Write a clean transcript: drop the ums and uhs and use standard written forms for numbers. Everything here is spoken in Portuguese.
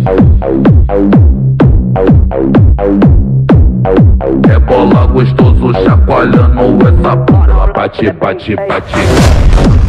Rebola gostoso, chacoalhando essa bunda. Bate, bate, bate.